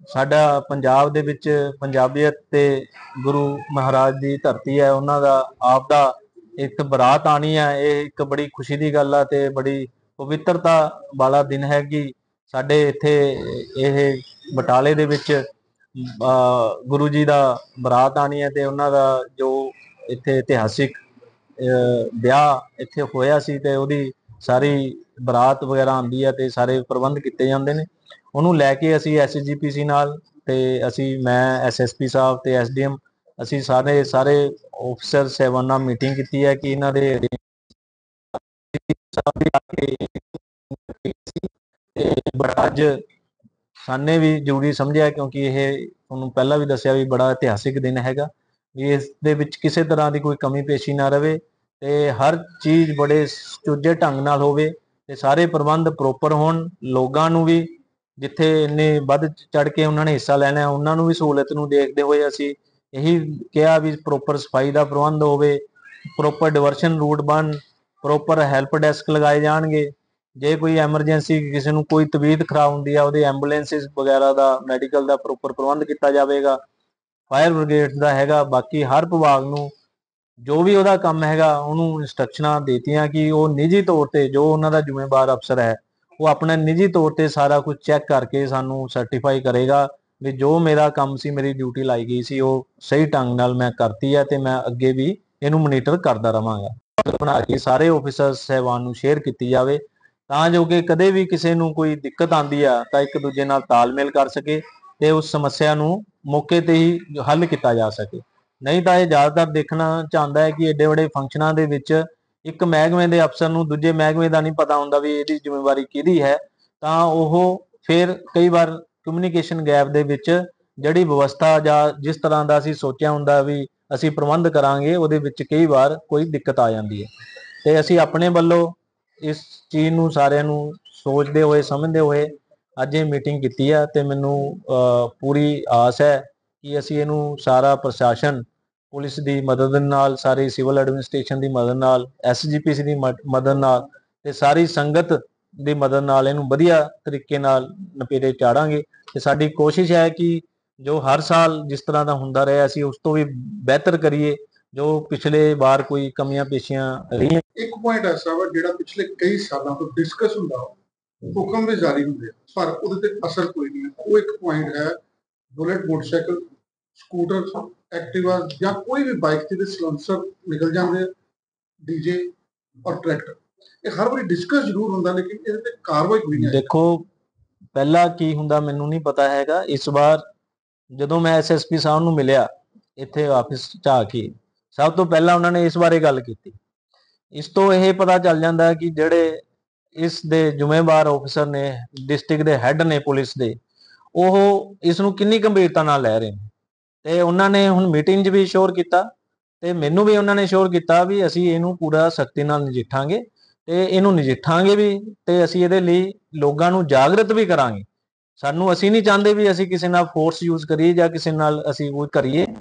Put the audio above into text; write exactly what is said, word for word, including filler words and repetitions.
साडा पंजाब दे विच पंजाबीयत ते गुरु महाराज दी धरती है, उन्हां दा आप दा एक बरात आनी है। ये एक बड़ी खुशी दी गल है ते बड़ी पवित्रता वाला दिन है कि साडे इत्थे इह बटाले दे विच गुरु जी दा बरात आनी है ते उन्हां दा जो इत्थे इतिहासिक ब्याह इत्थे होया सी ते उहदी सारी बरात वगैरह आंदी है ते सारे प्रबंध किए जाते हैं। ਉਹਨੂੰ ਲੈ ਕੇ ਅਸੀਂ ਐਸ ਜੀ ਪੀ ਸੀ ਨਾਲ ਤੇ ਅਸੀਂ ਮੈਂ ਐਸ ਐਸ ਪੀ ਸਾਹਿਬ ਤੇ ਐਸ ਡੀ ਐਮ ਅਸੀਂ ਸਾਰੇ ਸਾਰੇ ਆਫੀਸਰ ਸਾਹਿਬਾਨਾਂ ਮੀਟਿੰਗ ਕੀਤੀ ਹੈ ਕਿ ਇਹਨਾਂ ਦੇ ਅੱਜ ਸਾਨੇ ਵੀ ਜ਼ਰੂਰੀ ਸਮਝਿਆ ਕਿਉਂਕਿ ਇਹ ਤੁਹਾਨੂੰ ਪਹਿਲਾਂ ਵੀ ਦੱਸਿਆ ਵੀ ਬੜਾ ਇਤਿਹਾਸਿਕ ਦਿਨ ਹੈਗਾ ਵੀ ਇਸ ਦੇ ਵਿੱਚ ਕਿਸੇ ਤਰ੍ਹਾਂ ਦੀ ਕੋਈ ਕਮੀ ਪੇਸ਼ੀ ਨਾ ਰਵੇ ਤੇ ਹਰ ਚੀਜ਼ ਬੜੇ ਸੁਚੱਜੇ ਢੰਗ ਨਾਲ ਹੋਵੇ ਤੇ ਸਾਰੇ ਪ੍ਰਬੰਧ ਪ੍ਰੋਪਰ ਹੋਣ। ਲੋਕਾਂ ਨੂੰ ਵੀ जिथे इन्ने वध चढ़ के उन्होंने हिस्सा लेना उन्होंने भी सहूलत नूं देखते हुए असी यही कहा भी प्रोपर सफाई का प्रबंध होवे, प्रोपर डिवर्शन रूट बन, प्रोपर हैल्प डैस्क लगाए जाएंगे। जे कोई एमरजेंसी किसी नूं कोई तबीयत खराब होंदी है उहदे एंबूलेंसिस वगैरह का मैडिकल का प्रोपर प्रबंध किया जाएगा। फायर ब्रिगेड का हैगा। बाकी हर विभाग नूं जो भी वह काम हैगा उन्होंने इंस्ट्रक्शनां देतियां कि वह निजी तौर पर जो उन्होंने जिम्मेवार अफसर है वो अपने निजी तौर पर सारा कुछ चैक करके सानू सर्टिफाई करेगा भी जो मेरा काम सी मेरी ड्यूटी लाई गई सी वो सही ढंग नाल मैं करती है तो मैं अगे भी इनू मोनीटर करता रहांगा। बना के सारे ऑफिसर साहबान नू शेयर की जाए तां जो कि कदे भी किसी नू कोई दिक्कत आती है तो एक दूजे नाल तालमेल कर सके ते उस समस्या नू मौके ते ही हल किया जा सके। नहीं तो यह ज़्यादातर देखना चाहता है कि एडे बड़े फंक्शनां दे विच एक महकमे के अफसर नूं दूजे महकमे का नहीं पता होंदा भी इहदी जिम्मेवारी किहदी है तां ओह फिर कई बार कम्यूनीकेशन गैप दे विच जिहड़ी व्यवस्था जां जिस तरह का असीं सोचिया हुंदा भी असीं प्रबंध करांगे उहदे विच कई बार कोई दिक्कत आ जाती है। तो असीं अपने वल्लों इस चीज़ नूं सारिआं नूं सोचते हुए समझते हुए अज ये मीटिंग की है तो मैनूं पूरी आस है कि असीं इहनूं सारा प्रशासन पुलिस की मदद नाल सारी सिविल एडमिनिस्ट्रेशन की मदद नाल एस जी पी सी की मदद नाल ते सारी संगत की मदद नाल इहनूं वधिया तरीके नाल नपेरे चाढ़ांगे। ते साडी कोशिश है कि जो हर साल जिस तरह का हुंदा रहा असीं उस तो भी बेहतर करिए जो पिछले बार कोई कमियां पेशियां रही। एक पॉइंट ऐसा वा जिहड़ा पिछले कई सालों तो डिस्कस हुंदा हुकम भी जारी हुंदे पर उहदे ते असर कोई नहीं है। वो एक पॉइंट है बुलेट मोटरसाइकिल स्कूटर एक्टिवा या कोई भी बाइक से सलेंसर निकल जाते डीजे और ट्रैक्टर ये हर बार डिस्कस जरूर होंदा लेकिन इहदे ते कार्रवाई कोई नहीं। देखो पहला की हुंदा मैनूं नहीं पता हैगा। इस बार जदों मैं एस एस पी साहब नूं मिलिया इत्थे ऑफिस च आके सब तो पहला उन्होंने इस बारे गल की। इस तो यह पता चल जाता है कि जिहड़े इस दे जिम्मेवार ऑफिसर ने डिस्ट्रिक्ट दे हैड ने पुलिस दे ਉਹ ਇਸ ਨੂੰ ਕਿੰਨੀ ਗੰਭੀਰਤਾ ਨਾਲ ਲੈ ਰਹੇ ਨੇ ਤੇ ਉਹਨਾਂ ਨੇ ਹੁਣ ਮੀਟਿੰਗ 'ਚ ਵੀ ਸ਼ੋਰ ਕੀਤਾ ਤੇ ਮੈਨੂੰ ਵੀ ਉਹਨਾਂ ਨੇ ਸ਼ੋਰ ਕੀਤਾ ਵੀ ਅਸੀਂ ਇਹਨੂੰ ਪੂਰਾ ਸਖਤੀ ਨਾਲ ਨਜਿੱਠਾਂਗੇ ਤੇ ਇਹਨੂੰ ਨਜਿੱਠਾਂਗੇ ਵੀ ਤੇ ਅਸੀਂ ਇਹਦੇ ਲਈ ਲੋਕਾਂ ਨੂੰ ਜਾਗਰਤ ਵੀ ਕਰਾਂਗੇ। ਸਾਨੂੰ ਅਸੀਂ ਨਹੀਂ ਚਾਹੁੰਦੇ ਵੀ ਅਸੀਂ ਕਿਸੇ ਨਾਲ ਫੋਰਸ ਯੂਜ਼ ਕਰੀਏ ਜਾਂ ਕਿਸੇ ਨਾਲ ਅਸੀਂ ਉਹ ਕਰੀਏ।